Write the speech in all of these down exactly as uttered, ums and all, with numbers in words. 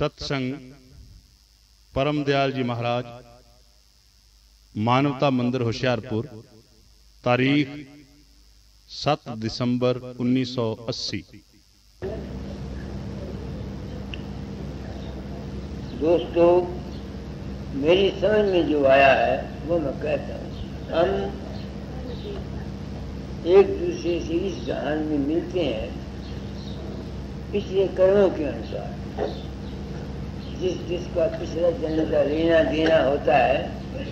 सत्संग परम दयाल जी महाराज, मानवता मंदिर होशियारपुर, तारीख सात दिसंबर उन्नीस सौ अस्सी। दोस्तों, मेरी समझ में जो आया है वो मैं कहता हूँ। हम एक दूसरे से इस जहान में मिलते हैं पिछले कर्मों के अनुसार। जिस जिसका पिछला जन्म का लेना देना होता है,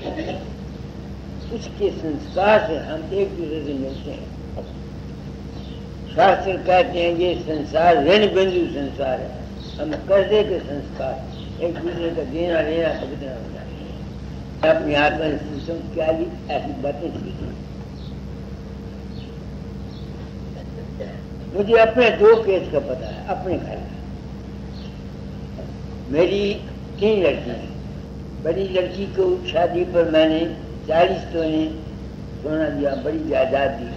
उसके संस्कार से हम एक दूसरे से मिलते हैं। शास्त्र कहते हैं ये संसार ऋण बिंदु संसार है। हम कर्जे के संस्कार, एक दूसरे का देना लेना पवित्र होता है। अपनी आत्मा में पूछूं क्या ली ऐसी बातें सीखी। मुझे अपने दो केस का पता है, अपने घर का। मेरी तीन लड़की हैं। बड़ी लड़की को शादी पर मैंने चालीस तोले सोना दिया, बड़ी जायदाद दी।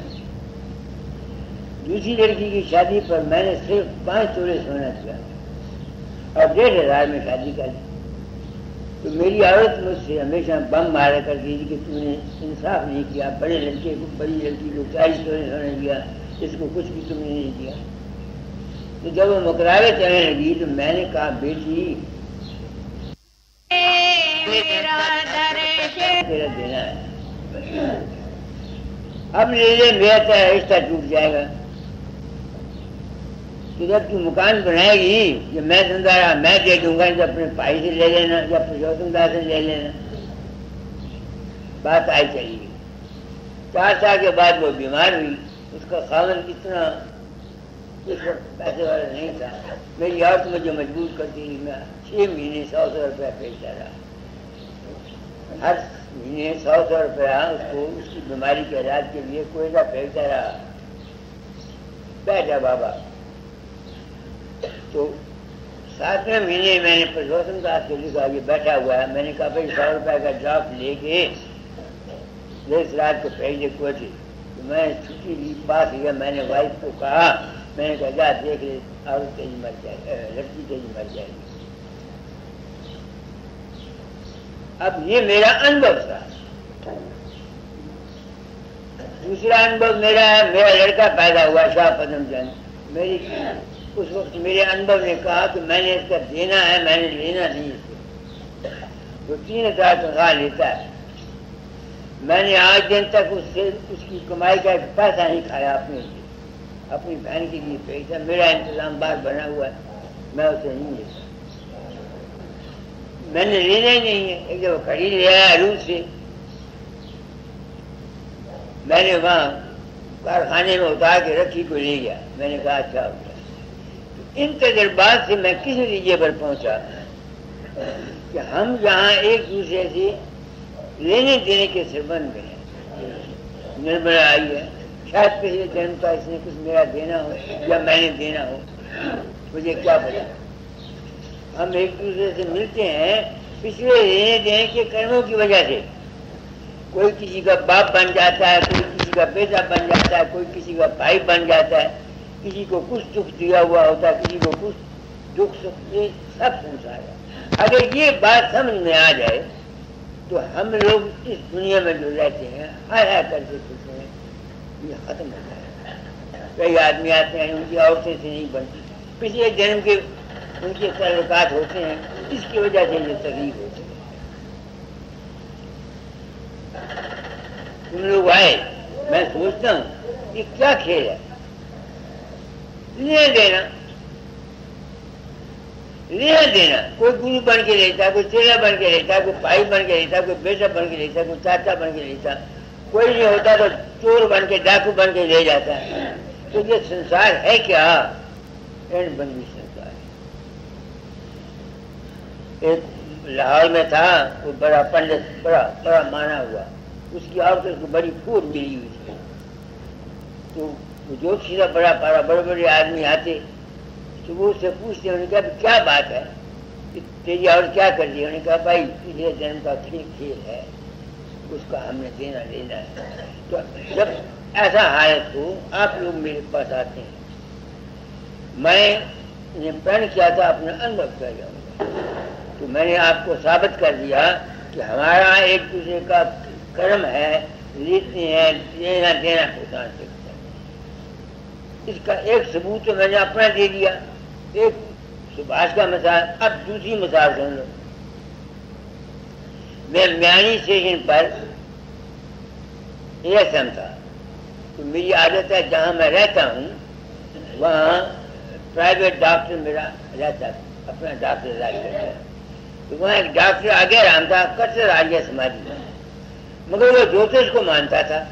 दूसरी लड़की की शादी पर मैंने सिर्फ पाँच तोले सोना दिया और डेढ़ हजार में शादी कर दी। तो मेरी औरत मुझसे हमेशा बम मारा करती थी कि तूने इंसाफ नहीं किया। बड़े लड़के को बड़ी लड़की को चालीस तोले सोना दिया, इसको कुछ भी तुमने नहीं दिया। तो जब वो मुकरावे चलने लगी तो मैंने कहा बेटी तेरा देना है, अब ले ले, मेरा तेरा रिश्ता टूट जाएगा। तो जब तू मकान बनाएगी, जब मैं जिंदा रहा मैं दे दूंगा, जब अपने भाई से ले लेना या पुरुषोत्तम दास से ले लेना। बात आई चली गई। चार साल के बाद वो बीमार हुई। उसका खावन इतना इस वक्त पैसे वाला नहीं था। मेरी औरत मुझे मजबूर करती थी। मैं छह महीने सौ सौ रुपया भेजता रहा। हर महीने सौ सौ रुपया उसको उसकी बीमारी के इलाज के लिए कोयला भेजता रहा। बैठा बाबा। तो सातवें महीने मैंने पुरुषोत्तम दास को लिखा, ये बैठा हुआ है। मैंने कहा भाई सौ रुपये का ड्राफ्ट लेके इस रात को भेज कोठी। तो मैं छुट्टी ली, पास लिया। मैंने वाइफ को कहा, मैंने कहा जा देख ले, और तेजी मर जाएगी, लड़की तेजी मर जाएगी। अब ये मेरा अनुभव था। दूसरा अनुभव मेरा है, मेरा लड़का पैदा हुआ शाह पदम चंद। मेरी उस वक्त मेरे अनुभव ने कहा कि मैंने इसका देना है, मैंने लेना नहीं इसको। वो तीन हजार तनख्वाह लेता है। मैंने आज दिन तक उससे उसकी कमाई का एक पैसा नहीं खाया। अपने लिए अपनी बहन के लिए पैसा मेरा इंतजाम बार बना हुआ है, मैं उसे नहीं लेता। मैंने लेना ही नहीं है। एक जब खरीद लिया रूस से, मैंने वहाँ कारखाने में उतार के रखी को ले गया। मैंने कहा अच्छा हो गया। तो इन तजर्बात से मैं किस नतीजे पर पहुंचा कि हम जहाँ एक दूसरे से लेने देने के संबंध में है। निर्मला आई है, शायद पिछले जन्म का इसने कुछ मेरा देना हो या मैंने देना हो, मुझे क्या पता। हम एक दूसरे से मिलते हैं पिछले लेने देने के कर्मों की वजह से। कोई किसी का बाप बन जाता है, कोई किसी का बेटा बन जाता है, कोई किसी का भाई बन जाता है, किसी को कुछ दुख दिया हुआ होता है, किसी को कुछ दुख सुख, ये सब संसार है। अगर ये बात समझ में आ जाए तो हम लोग इस दुनिया में जो रहते हैं हाय हाय करके खुश हैं, ये खत्म हो जाए। कई आदमी आते हैं, उनकी औरतें से नहीं बनती, पिछले जन्म के उनके ताल्लुकात होते हैं, इसकी वजह से ये तकलीफ होती है। तुम लोग आए, मैं सोचता हूँ ये क्या खेल है। लेना देना लेना देना, कोई गुरु बन के लेता, कोई चेला बन के लेता, कोई भाई बन के लेता, कोई बेटा बन के लेता, कोई चाचा बन के लेता। कोई नहीं होता तो चोर बन के, डाकू बन के ले जाता है। तो ये संसार है क्या? ऋण बंदी संसार है। एक लाहौर में था, वो बड़ा पंडित, बड़ा बड़ा माना हुआ, उसकी औरत उसको बड़ी फूट मिली हुई थी। तो जो सीधा बड़ा पारा, बड़े बड़े आदमी आते तो वो उससे पूछते, उन्होंने कहा क्या बात है, तेरी और क्या कर दी? उन्होंने कहा भाई पिछले जन्म का खेल खेल है, उसका हमने देना लेना है। तो जब ऐसा हालत हो, आप लोग मेरे पास आते हैं, मैं प्रण किया था अपना अनुभव कर जाऊंगा। तो मैंने आपको साबित कर दिया कि हमारा एक दूसरे का कर्म है, रीति है, देना देना पहुँचा सकता है। इसका एक सबूत तो मैंने अपना दे दिया, एक सुभाष का मिसाल। अब दूसरी मिसाल सुन लो। मैं म्यानी स्टेशन पर एएसएम था, तो मेरी आदत है जहाँ मैं रहता हूँ वहाँ प्राइवेट डॉक्टर मेरा रहता है, अपना डॉक्टर इलाज करता है। तो वहाँ एक डॉक्टर आगे आराम था, कट्टर आर्य समाजी में, मगर वो ज्योतिष को मानता था।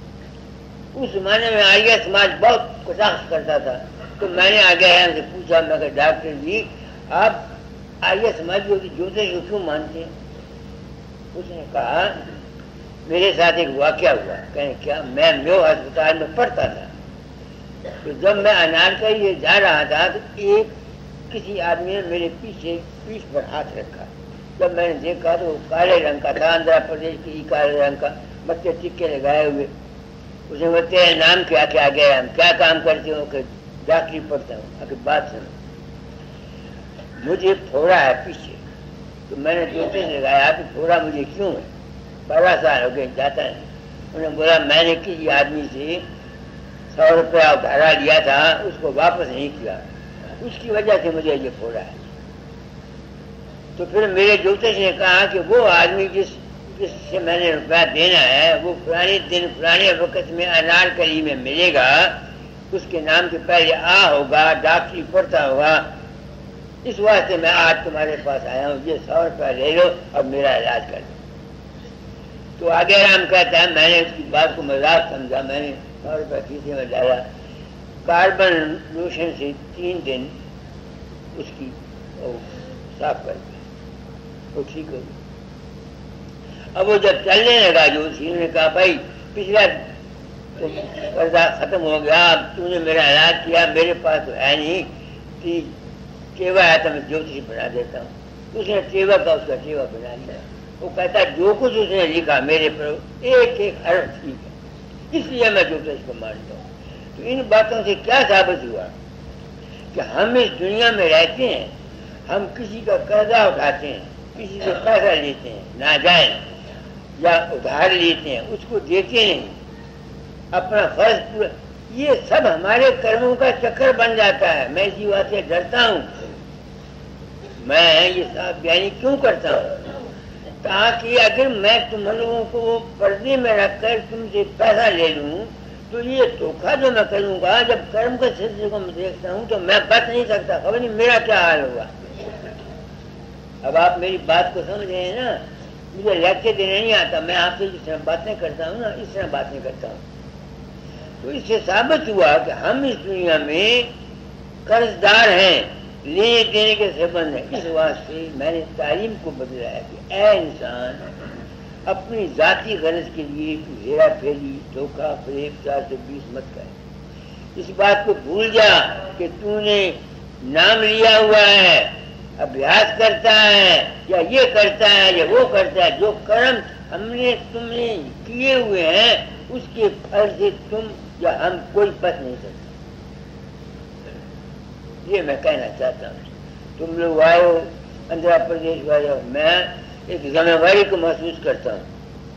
उस जमाने में आर्य समाज बहुत कटाक्ष करता था। तो मैंने आगे हमसे पूछा, मैं कहा डॉक्टर जी आप आर्य समाजियों की ज्योतिष को क्यों मानते हैं? उसने कहा मेरे साथ एक वाकया हुआ। कहें क्या? मैं म्यो अस्पताल में पढ़ता था, तो जब मैं अनारकली जा रहा था तो एक किसी आदमी ने मेरे पीछे पीठ पर हाथ रखा। जब मैंने देखा तो काले रंग का था, आंध्र प्रदेश के ही काले रंग का, बच्चे टिक्के लगाए हुए। उसने बोला तेरा नाम क्या? क्या गया? हम क्या काम करते हो? कि डॉक्टरी पढ़ता हूँ। आगे बात सुनो, मुझे फोड़ा है पीछे। तो मैंने ज्योतिष लगाया कि फोड़ा मुझे क्यों है? बारह साल हो गए जाता है। उन्होंने बोला मैंने किसी आदमी से सौ रुपया उधारा लिया था, उसको वापस नहीं किया, उसकी वजह से मुझे ये फोड़ा है। तो फिर मेरे ज्योतिष ने कहा कि वो आदमी जिस जिससे मैंने रुपया देना है वो पुराने दिन पुराने वक्त में अनारकली में मिलेगा, उसके नाम के पहले आ होगा, डॉक्टरी पढ़ता होगा। इस वास्ते मैं आज तुम्हारे पास आया हूँ, ये सौ रुपया ले लो और मेरा इलाज कर दो। तो आगे राम कहता है मैंने उसकी बात को मजाक समझा, मैंने सौ रुपया खींचे में डाला, कार्बन लोशन से तीन दिन उसकी साफ कर दिया, वो ठीक हो गई। अब वो जब चलने लगा जो ने कहा भाई पिछला तो कर्जा खत्म हो गया, अब तूने मेरा इलाज किया, मेरे पास तो है नहीं कि टेवा है तो मैं ज्योतिषी बना देता हूँ। उसने टेवा का उसका टेवा बना लिया। वो कहता जो कुछ उसने लिखा मेरे पर एक एक हर्फ ठीक है, इसलिए मैं ज्योतिष को मानता हूँ। तो इन बातों से क्या साबित हुआ कि हम इस दुनिया में रहते हैं, हम किसी का कर्जा उठाते हैं, किसी से पैसा लेते हैं नाजायज या उधार लेते हैं, उसको देते नहीं, अपना फर्ज पूरा, ये सब हमारे कर्मों का चक्कर बन जाता है। मैं इसी बात से डरता हूँ, मैं ये सब बयानी क्यों करता हूँ? ताकि अगर मैं तुम लोगों को पर्दे में रखकर तुमसे पैसा ले लूँ तो ये धोखा जो मैं करूँगा, जब कर्म के सिलसिले को मैं देखता हूँ तो मैं बच नहीं सकता, खबर नहीं मेरा क्या हाल होगा। अब आप मेरी बात को समझ रहे हैं ना, मुझे लेक्चर देने नहीं आता, मैं आपसे जिस तरह बातें करता हूँ ना इस तरह बातें करता हूँ। तो इससे साबित हुआ कि हम इस दुनिया में कर्जदार हैं, लेने देने के संबंध है। इस वास्ते मैंने तालीम को बदला है कि ऐ इंसान अपनी जाति गरज के लिए तू हेरा फेरी धोखा फरेब चार सौ बीस मत कर। इस बात को भूल जा कि तूने नाम लिया हुआ है, अभ्यास करता है या ये करता है या वो करता है, जो कर्म हमने तुमने किए हुए हैं उसके फल से तुम या हम कोई बच नहीं सकते। ये मैं कहना चाहता हूँ। तुम लोग आए हो, आंध्र प्रदेश वाले हो, मैं एक जिम्मेवारी को महसूस करता हूँ।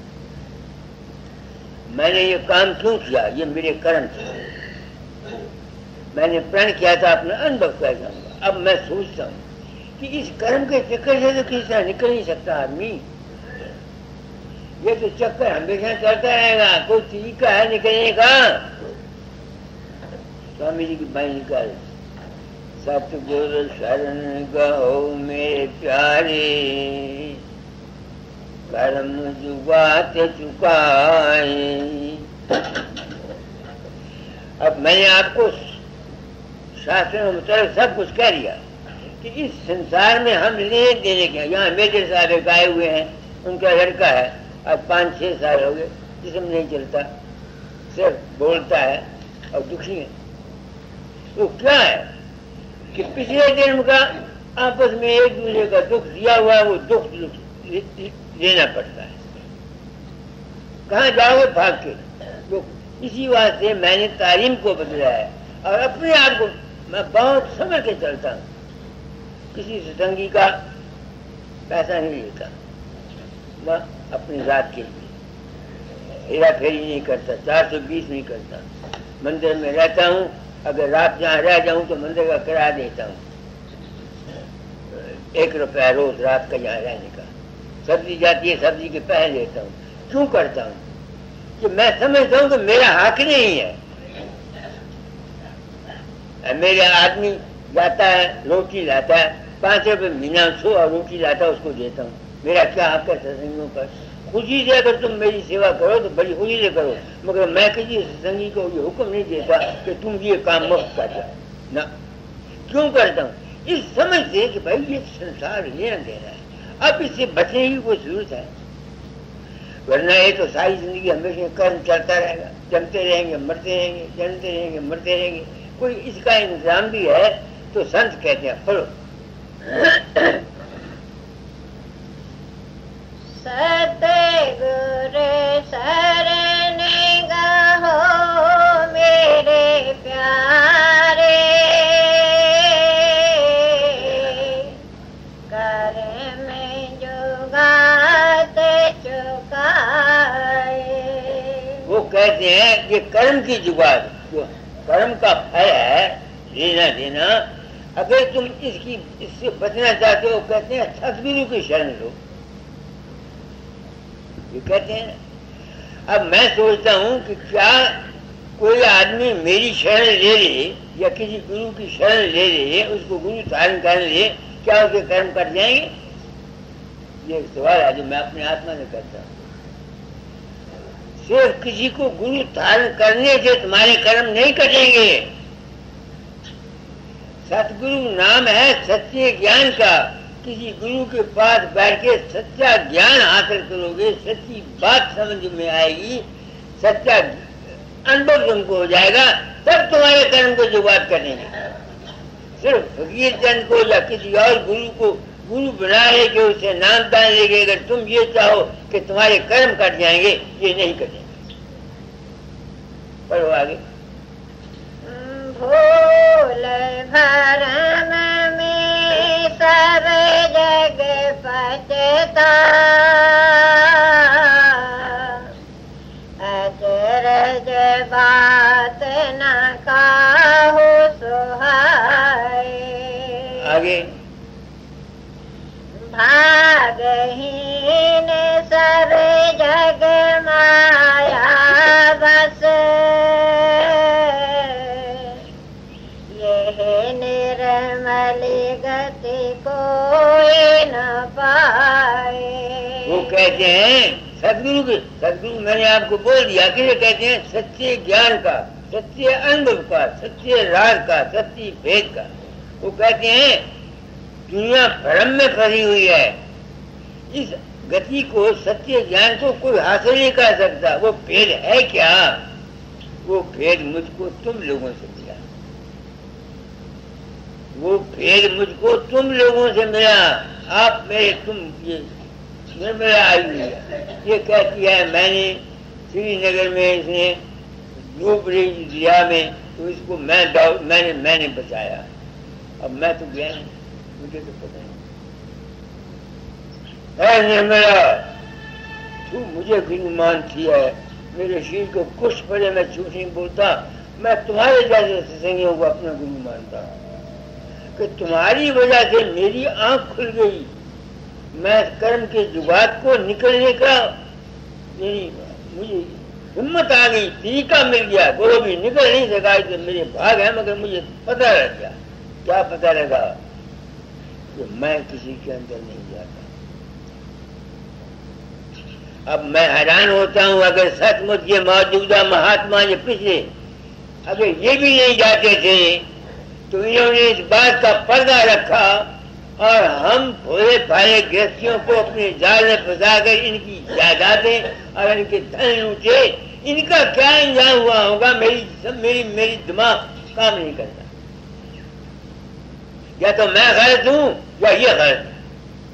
मैंने ये काम क्यों किया? ये मेरे कर्म थे। मैंने प्रण किया था, अपना अनुभव कर जाऊंगा। अब मैं सोचता हूँ कि इस कर्म के चक्कर से तो किसी तरह निकल नहीं सकता आदमी। ये तो चक्कर हमेशा चलता रहेगा, कोई तरीका है निकलने का। स्वामी जी की बाई निकाल, सतगुरु शरण गहो मेरे प्यारे, कर्म जुगात चुकाए। अब मैंने आपको शास्त्रों में तरफ सब कुछ कह दिया कि इस संसार में हम लेने देने के। यहाँ मेजर साहब एक आए हुए हैं, उनका लड़का है, आज पाँच छः साल हो गए, जिसम नहीं चलता, सिर्फ बोलता है और दुखी है। तो क्या है कि पिछले जन्म का आपस में एक दूसरे का दुख दिया हुआ है, वो दुख लेना पड़ता है। कहाँ जाओगे भाग के? तो इसी वास्ते मैंने तालीम को बदला है और अपने आप को मैं बहुत समझ के चलता हूँ। किसी सत्संगी का पैसा नहीं लेता, मैं अपनी जात के लिए हेरा फेरी नहीं करता, चार सौ बीस नहीं करता, मंदिर में रहता हूँ, अगर रात जहाँ रह जाऊँ तो मंदिर का किराया देता हूँ, एक रुपया रोज रात का यहाँ रहने का, सब्जी जाती है सब्जी के पैसे लेता हूँ। क्यों करता हूँ? कि मैं समझता हूँ कि मेरा हक नहीं है। मेरे आदमी जाता है रोटी लाता है, पाँच रुपये महीना सो और रोटी लाता है, उसको देता हूँ। मेरा क्या हक है सत्संगियों पर? खुशी से अगर तुम मेरी सेवा करो तो बड़ी खुशी से करो, मगर मैं किसी सत्संगी को ये हुक्म नहीं देता कि तुम ये काम मुफ्त कर दो ना। क्यों करता हूँ? इस समझ से कि भाई ये संसार लेना देना है, अब इससे बचने की कोई जरूरत है, वरना ये तो सारी जिंदगी हमेशा कर्म चलता रहेगा, जमते रहेंगे मरते रहेंगे, जन्मते रहेंगे मरते रहेंगे। कोई इसका इंतजाम भी है तो संत कहते हैं फलो। सतगुरु शरण गाहो मेरे प्यारे, कर में जुगात चुकाए। वो कहते हैं ये कर्म की जुगात, जो कर्म का फल है लेना देना, अगर तुम इसकी इससे बचना चाहते हो, कहते हैं सतगुरु की शरण लो। ये कहते हैं। अब मैं सोचता हूँ कि क्या कोई आदमी मेरी शरण ले ले या किसी गुरु की शरण ले ले, उसको गुरु धारण कर ले, क्या उसके कर्म कट जाएंगे? ये एक सवाल है जो मैं अपने आत्मा से करता हूँ। सिर्फ किसी को गुरु धारण करने से तुम्हारे कर्म नहीं कटेंगे। सतगुरु नाम है सच्चे ज्ञान का। किसी गुरु के पास बैठ के सच्चा ज्ञान हासिल करोगे, सच्ची बात समझ में आएगी, सच्चा अनुभव तुमको हो जाएगा, तब तुम्हारे कर्म को जुगाड़ करेंगे। सिर्फ फकीर चंद को या किसी और गुरु को गुरु बना ले के उसे नाम दान लेके अगर तुम ये चाहो कि तुम्हारे कर्म कट जाएंगे, ये नहीं कटेंगे। पढ़ो आगे। भूल भरम में सब जग पचता, अचरज बात न काहू सुहाए। आगे। भागहीन सब जग माया बस, यह निर्मल गति कोई न पाए। वो कहते हैं सदगुरु के, सदगुरु मैंने आपको बोल दिया कि कहते हैं सच्चे ज्ञान का, सच्चे अनुभव का, सच्चे राग का, सच्ची भेद का। वो कहते हैं दुनिया भ्रम में फंसी हुई है, इस गति को, सच्चे ज्ञान को कोई हासिल नहीं कर सकता। वो भेद है क्या? वो भेद मुझको तुम लोगों से मिला, वो भेद मुझको तुम लोगों से मिला। आप मेरे, तुम ये मेरा आई हुई है। ये कहती है मैंने श्रीनगर में इसने डूब रही दिया में, तो इसको मैं मैंने मैंने बचाया। अब मैं तो गया नहीं, मुझे तो पता नहीं। मेरा तू मुझे गुरु मानती है, मेरे शरीर को कुछ पड़े मैं झूठ नहीं बोलता, मैं तुम्हारे जैसे सत्संगियों को अपना गुरु मानता हूँ कि तुम्हारी वजह से मेरी आंख खुल गई, मैं कर्म के जुगात को निकलने का मेरी मुझे हिम्मत आ गई, तरीका मिल गया। वो भी निकल नहीं सका, तो मेरे भाग है, मगर मुझे पता लग गया। क्या पता लगा? कि मैं किसी के अंदर नहीं जाता। अब मैं हैरान होता हूँ, अगर सचमुच ये मौजूदा महात्मा ये पिछले अगर ये भी नहीं जाते थे तो इन्होंने इस बात का पर्दा रखा और हम भोले भाले गृहस्थियों को अपने जाल में फंसाकर इनकी जायदादें और इनके धन लूटे। इनका क्या इंतजाम हुआ होगा? मेरी सब मेरी मेरी दिमाग काम नहीं करता। या तो मैं गलत हूं या ये गलत है।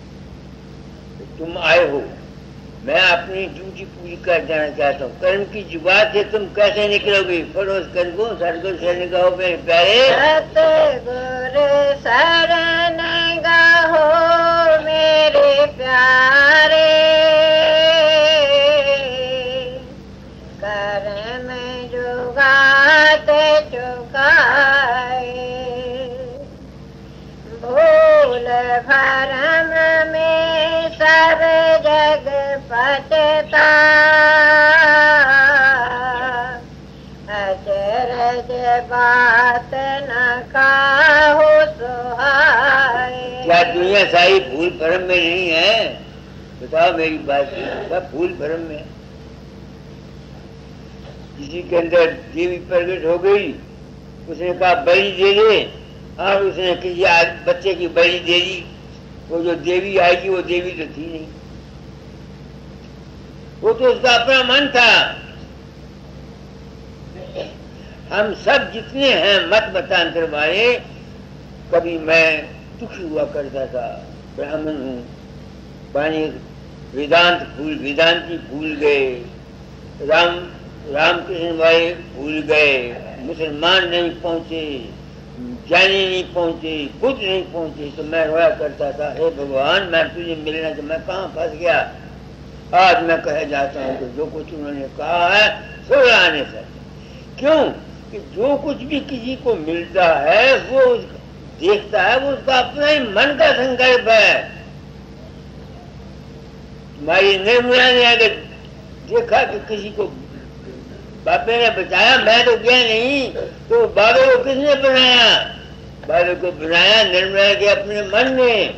तुम आए हो, मैं अपनी ड्यूटी पूरी कर जाना चाहता हूँ। कर्म की जुगात से तुम कैसे निकलोगे? फरोज कर गो सदगुरु शरण गाओ मेरे प्यारे, सतगुरु शरण गाहो मेरे मेरे प्यारे कर्म जुगाते चुकाए, भूल भरम में सब जग पटता, अचरज बात न काहू सुहाए। क्या दुनिया सारी भूल भरम में नहीं है? बताओ मेरी बात, सब भूल भरम में। किसी के अंदर देवी प्रकट हो गई, उसने कहा बलि दे दे, और उसने किसी बच्चे की बलि दे दी। वो जो देवी आएगी वो देवी तो थी नहीं, वो तो उसका अपना मन था। हम सब जितने हैं मत मतांतर वाले, कभी मैं दुखी हुआ करता था, ब्राह्मण हूँ, पानी वेदांत भूल वेदांती भूल गए, राम रामकृष्ण भाई भूल गए, मुसलमान नहीं पहुंचे, ज्ञानी नहीं पहुंचे, बुद्ध नहीं पहुंचे, तो मैं रोया करता था, हे भगवान मैं तुझे मिलना तो मैं कहाँ फंस गया। आज मैं कह जाता हूँ कि जो कुछ उन्होंने कहा है सो आने से, क्यों कि जो कुछ भी किसी को मिलता है वो देखता है, वो उसका अपना ही मन का संकल्प है। तुम्हारी निर्मला ने अगर देखा कि किसी को बाबे ने बचाया, मैं तो गया नहीं, तो बाबे को किसने बनाया? बाबे को बनाया निर्मला के अपने मन में।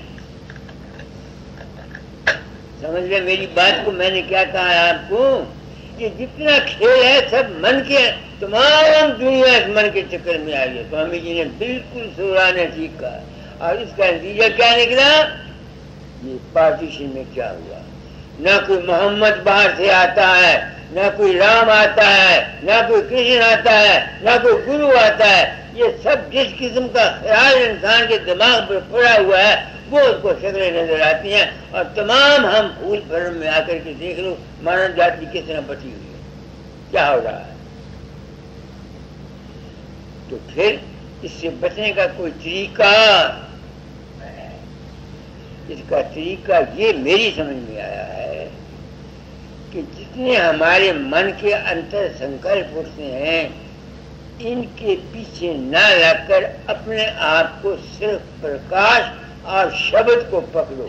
समझ ले मेरी बात को, मैंने क्या कहा है आपको कि जितना खेल है सब मन के, तमाम दुनिया इस मन के चक्कर में आ गई। स्वामी जी ने बिल्कुल सोरा ने ठीक कहा, और इसका नतीजा क्या निकला? ये पार्टीशन में क्या हुआ? न कोई मोहम्मद बाहर से आता है, न कोई राम आता है, न कोई कृष्ण आता है, न कोई गुरु आता है। ये सब जिस किस्म का ख्याल इंसान के दिमाग पर पड़ा हुआ है वो उसको शक्लें नजर आती हैं, और तमाम हम भूल भरम में आकर के देख लो मानव जाति किस तरह बची हुई है, क्या हो रहा है। तो फिर इससे बचने का कोई तरीका, इसका तरीका ये मेरी समझ में आया है कि जितने हमारे मन के अंतर संकल्प उठते हैं, इनके पीछे न लगकर अपने आप को सिर्फ प्रकाश और शब्द को पकड़ो,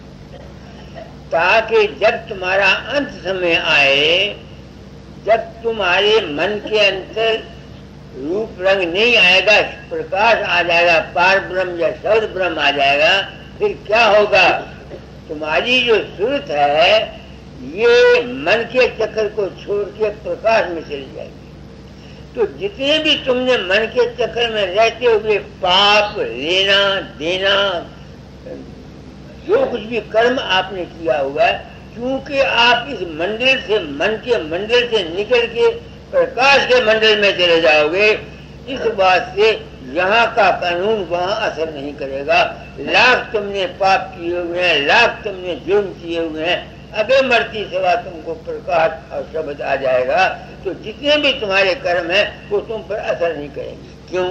ताकि जब तुम्हारा अंत समय आए, जब तुम्हारे मन के अंदर रूप रंग नहीं आएगा, प्रकाश आ जाएगा, पार ब्रह्म या शब्द ब्रह्म आ जाएगा, फिर क्या होगा? तुम्हारी जो सूरत है ये मन के चक्कर को छोड़ के प्रकाश में चली जाएगी। तो जितने भी तुमने मन के चक्कर में रहते हुए पाप लेना देना, जो कुछ भी कर्म आपने किया हुआ है, क्योंकि आप इस मंडल से, मन के मंडल से निकल के प्रकाश के मंडल में चले जाओगे, इस बात से यहाँ का कानून वहाँ असर नहीं करेगा। लाख तुमने पाप किए हुए हैं, लाख तुमने जुर्म किए हुए हैं, अगर मरती सेवा तुमको प्रकाश और शब्द आ जाएगा, तो जितने भी तुम्हारे कर्म हैं वो तुम पर असर नहीं करेंगे। क्यों?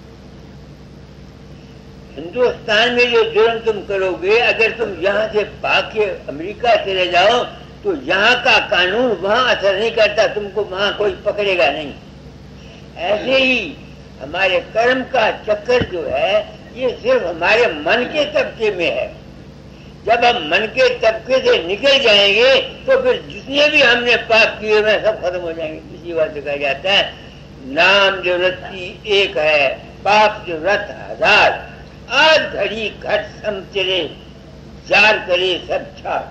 हिंदुस्तान में जो जुर्म तुम करोगे, अगर तुम यहाँ से भाग के अमेरिका चले जाओ तो यहाँ का कानून वहाँ असर नहीं करता, तुमको वहाँ कोई पकड़ेगा नहीं। ऐसे ही हमारे कर्म का चक्कर जो है ये सिर्फ हमारे मन के तबके में है। जब हम मन के तबके से निकल जाएंगे तो फिर जितने भी हमने पाप किए हुए सब खत्म हो जाएंगे। इसी बात कहा जाता है, नाम जो रत्ती एक है, पाप जो रथ हजार, आज घड़ी घट सम चले, जार करे सब छाप।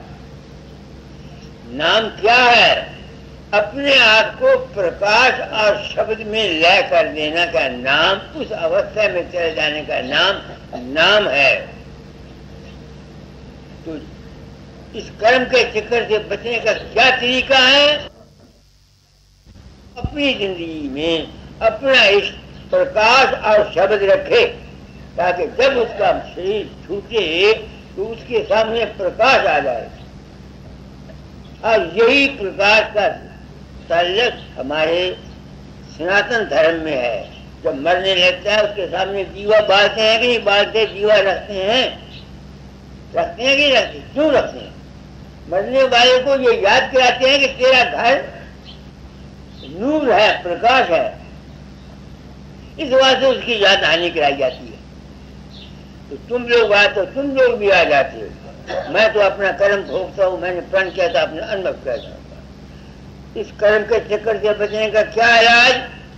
नाम क्या है? अपने आप को प्रकाश और शब्द में लय कर देना का नाम, उस अवस्था में चले जाने का नाम नाम है। तो इस कर्म के चक्कर से बचने का क्या तरीका है? अपनी जिंदगी में अपना इस प्रकाश और शब्द रखे, ताकि जब उसका शरीर छूटे तो उसके सामने प्रकाश आ जाए। और यही प्रकाश का ताल्लुक हमारे सनातन धर्म में है। जब मरने लगता है उसके सामने दीवा बालते हैं कि नहीं बालते, दीवा रखते हैं, रखते हैं कि रखते? क्यों रखते हैं? मरने वाले को ये याद कराते हैं कि तेरा घर नूर है, प्रकाश है। इस बात से उसकी याद हानि कराई जाती है। तो तुम लोग आए तो तुम लोग भी आ जाते हो। मैं तो अपना कर्म भोगता हूँ, मैंने प्रण किया था, अपने अनुभव किया था। इस कर्म के चक्कर से बचने का क्या इलाज?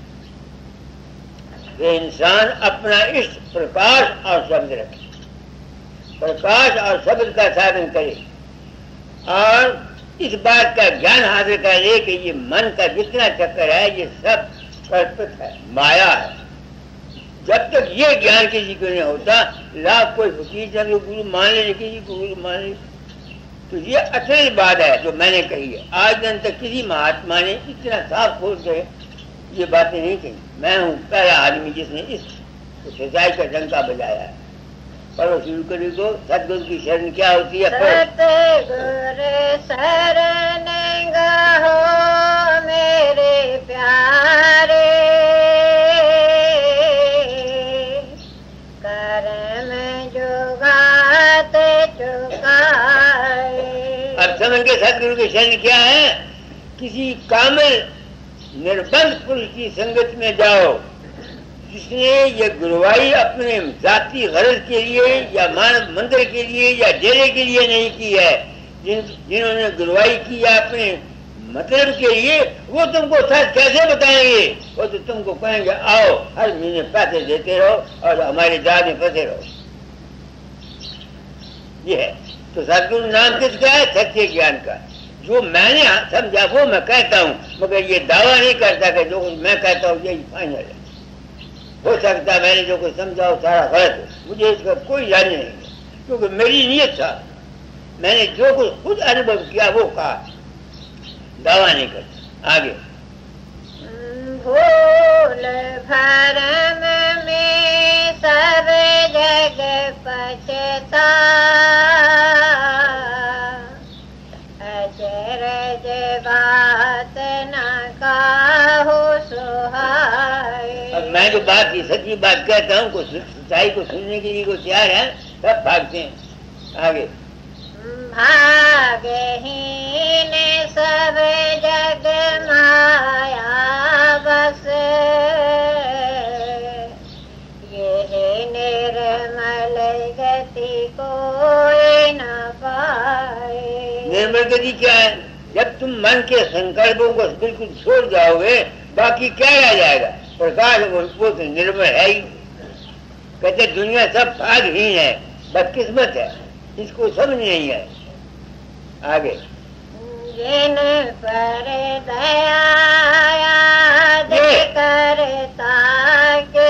कि इंसान अपना इष्ट प्रकाश और शब्द रखे, प्रकाश और शब्द का साधन करे और इस बात का ज्ञान हासिल करे कि ये मन का जितना चक्कर है ये सब कल्पित है, माया है। जब तक ये ज्ञान किसी को नहीं होता, लाख कोई फकीर चंद्र गुरु मान ले, किसी को गुरु मान ले, तो ये असल बात है जो मैंने कही है। आज दिन तक किसी महात्मा ने इतना साफ खोल के ये बातें नहीं कही। मैं हूँ पहला आदमी जिसने इस सच्चाई का डंका बजाया है। पढ़ो शुरू करी दो। सतगुरु की शरण क्या होती है? सतगुरु शरण गहो मेरे प्यारे, कर्म जुगाते चुकाए। अब समझ के सतगुरु की शरण क्या है? किसी कामिल निर्बंध पुरुष की संगत में जाओ जिसने ये गुरुवाई अपने जाति गरज के लिए या मानव मंदिर के लिए या डेरे के लिए नहीं की है। जिन जिन्होंने गुरुवाई की है अपने मतलब के लिए, वो तुमको सच कैसे बताएंगे? वो तो तुमको कहेंगे आओ हर महीने पैसे देते रहो और हमारे जाल में फंसे रहो। ये है। तो सतगुरु नाम किसका है? सच्चे ज्ञान का। जो मैंने समझा वो मैं कहता हूँ, मगर ये दावा नहीं करता कि जो कुछ मैं कहता हूँ यही फाइनल है। हो सकता मैंने जो कुछ समझा हो सारा गलत हो, मुझे इसका कोई याद नहीं है, क्योंकि मेरी नीयत था। मैंने जो कुछ खुद अनुभव किया वो कहा, दावा नहीं करता। आगे भूल भरम में सब जग पछता, अचरज बात न काहू सुहाए। अब मैं जो बात की सच्ची बात कहता हूँ, कुछ सच्चाई को सुनने के लिए को तैयार है, सब भागते हैं। आगे भागहीन सब जग माया बस, ये निर्मल गति कोई न पाए। निर्मल गति क्या है? जब तुम मन के संकल्पों को बिल्कुल छोड़ जाओगे, बाकी क्या रह जाएगा? प्रकाश वो तो निर्मल है ही। कहते दुनिया सब भागहीन है, बदकिस्मत है, इसको समझ नहीं है। आगे जिन पर दया याद करता के,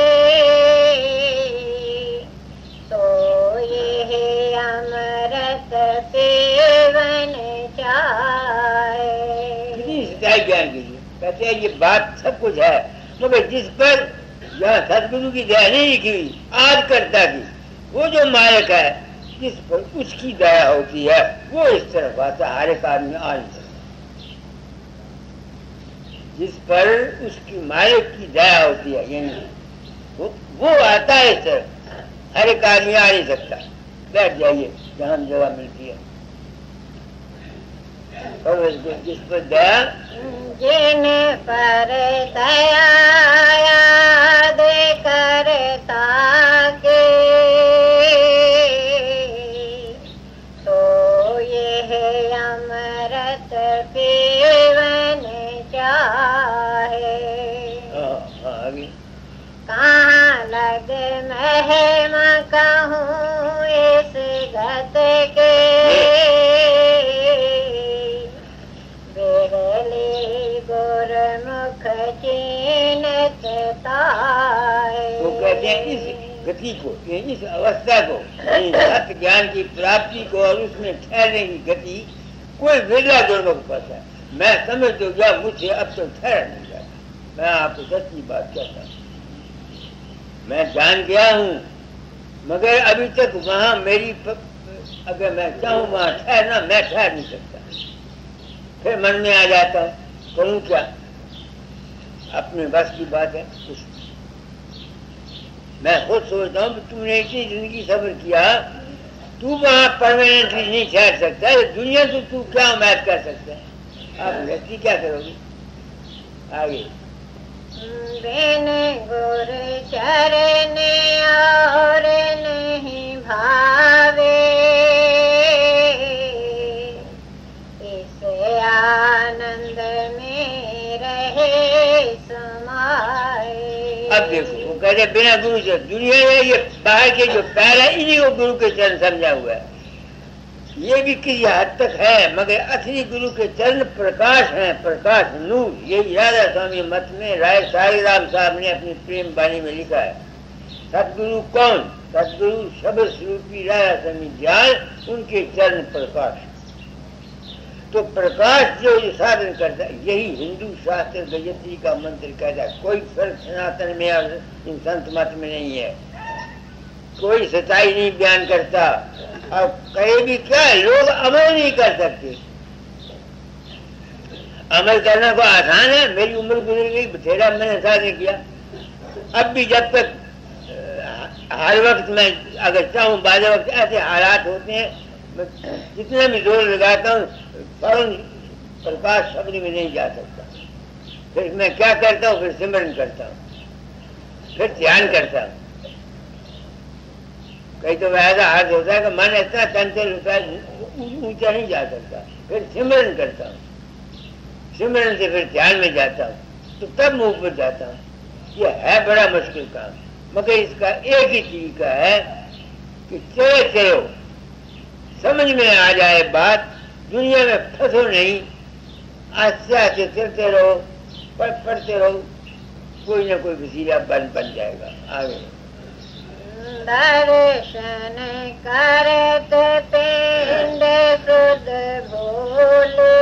तो ये अमृत पीवन चाहे। कितनी सच्चाई ज्ञान कीजिए। कहते हैं ये बात सब कुछ है, मगर जिस पर यहाँ सतगुरु की दया नहीं लिखी हुई, आज करता की, वो जो मालिक है जिस पर उसकी दया होती है, वो इस तरफ आता हर एक आदमी आ नहीं सकता। जिस पर उसकी मालिक की दया होती है, यानी वो, वो आता है इस तरफ, हर एक आदमी आ नहीं सकता। बैठ जाइए जहाँ जगह मिलती है। और जिस पर दया, जिन पर दया याद करता के, तो ये अमृत पीवन चाहे। आगे कहाँ लग महिमा कहूँ इस गत के, बिरली गुरमुख चीनत ताए। वो कहते हैं इस गति को, इस अवस्था को, सत्य ज्ञान की प्राप्ति को और उसमें ठहरने की गति कोई बिरला गुरमुख पाता है। मैं समझ तो गया, मुझे अब तो ठहर नहीं जाता। मैं आपको सच्ची बात कहता हूँ, मैं जान गया हूँ, मगर अभी तक वहाँ मेरी प... अगर मैं चाहूँ वहाँ ठहरना, मैं ठहर नहीं सकता। फिर मन में आ जाता है करूँ क्या? अपने बस की बात है। मैं खुद सोचता हूँ कि तुमने इतनी जिंदगी सब्र किया, तू वहां परमानेंटली नहीं ठहर सकता है। दुनिया तो तू क्या उम्मीद कर सकता है? आप व्यक्ति क्या करोगे आगे? बिन गुरु चरण और नहीं भावे, इस आनंद में रहे समाए। अब देखो वो कहते बिना गुरु से दुनिया में ये बाहर के जो पैर है इन्हीं को गुरु के चरण समझा हुआ है। ये भी किसी हद तक है, मगर असली गुरु के चरण प्रकाश हैं, प्रकाश नूर। ये राधा स्वामी मत में राय साई राम साहब ने अपनी प्रेम वाणी में लिखा है। सतगुरु कौन? सतगुरु शब्द स्वरूपी राधा स्वामी दयाल, उनके चरण प्रकाश। तो प्रकाश जो साधन करता है, यही हिंदू शास्त्र गायत्री का मंत्र कहता है। कोई फर्क सनातन में और इन संत मत में नहीं है। कोई सच्चाई नहीं बयान करता। अब कहे भी क्या, लोग अमल नहीं कर सकते। अमल करना को आसान है। मेरी उम्र गुजर गई, बथेरा मैंने साधन किया। अब भी जब तक हर वक्त मैं अगर चाहूँ, बाद वक्त ऐसे हालात होते हैं, मैं जितना भी जोर लगाता हूँ फौरन प्रकाश शब्द में नहीं जा सकता। फिर मैं क्या करता हूँ? फिर सिमरन करता हूँ, फिर ध्यान करता हूँ। कहीं तो ऐसा हाथ होता है कि मन इतना चंचल होता है, ऊंचा नहीं जा सकता। फिर सिमरन करता हूँ, सिमरन से फिर ध्यान में जाता हूँ, तो तब मुंह पर जाता हूँ। ये है बड़ा मुश्किल काम, मगर इसका एक ही तरीका है कि चलो चलो समझ में आ जाए बात, दुनिया में फंसो नहीं, आस्ते आस्ते चलते रहो, पढ़ पढ़ते रहो, कोई ना कोई वसीला बन बन जाएगा आगे। दर्शन करत पिंड सुध भोले,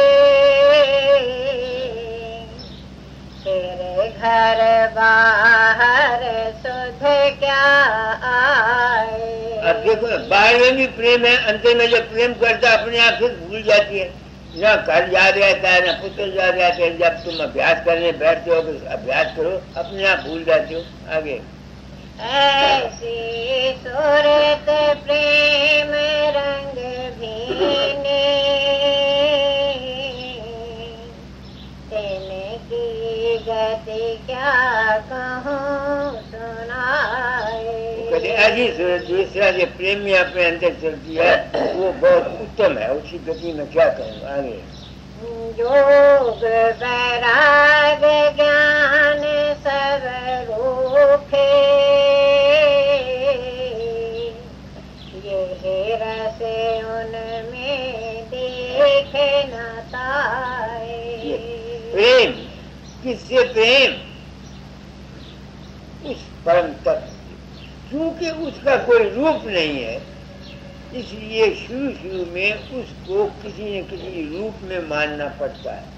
तेरे घर बाहर सुध क्या आए। अब देखो बाहर में भी प्रेम है, अंतर में जब प्रेम करता अपने आप से भूल जाती है। ना घर याद रहता है, ना पुत्र याद रहता है। जब तुम अभ्यास करने बैठते हो, अभ्यास करो, अपने आप भूल जाते हो आगे। ऐसी सूरत प्रेम रंग भीने, तेने की गति क्या कहूँ सुनाए। ऐसी सूरत दूसरा से प्रेम में अपने अंदर चलती है, वो बहुत उत्तम है। उसी गति में क्या कहूँ आगे। योग वैराग ज्ञान सब रूखे, ये रस उनमें देख न पाए। प्रेम किससे? प्रेम उस परम तत्व, क्योंकि उसका कोई रूप नहीं है, इसलिए शुरू शुरू में उसको किसी न किसी रूप में मानना पड़ता है,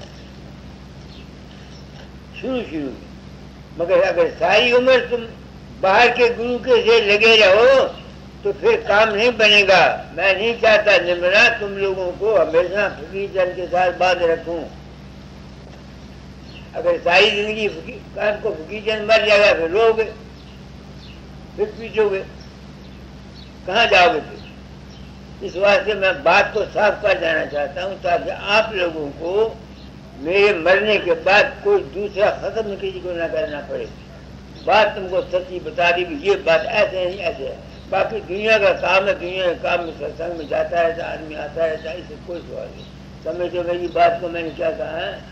शुरू शुरू में। मगर अगर सारी उम्र तुम बाहर के गुरु के से लगे रहो तो फिर काम नहीं बनेगा। मैं नहीं चाहता निमरा तुम लोगों को हमेशा फकीर जन के साथ बांध रखूं। अगर सारी जिंदगी काम को फकीर जन मर जाएगा, फिर रोगे, फिर पीछोगे, कहाँ जाओगे फिर? इस वास्ते मैं बात को साफ कर देना चाहता हूँ, ताकि आप लोगों को मेरे मरने के बाद कोई दूसरा खत्म किसी को न करना पड़े। बात तुमको सच्ची बता दी, ये बात ऐसे नहीं ऐसे है। बाकी दुनिया का काम है, दुनिया के काम में सत्संग में जाता रहता, आदमी आता रहता है, इससे कोई सवाल नहीं। समझो मेरी बात को मैंने क्या कहा है।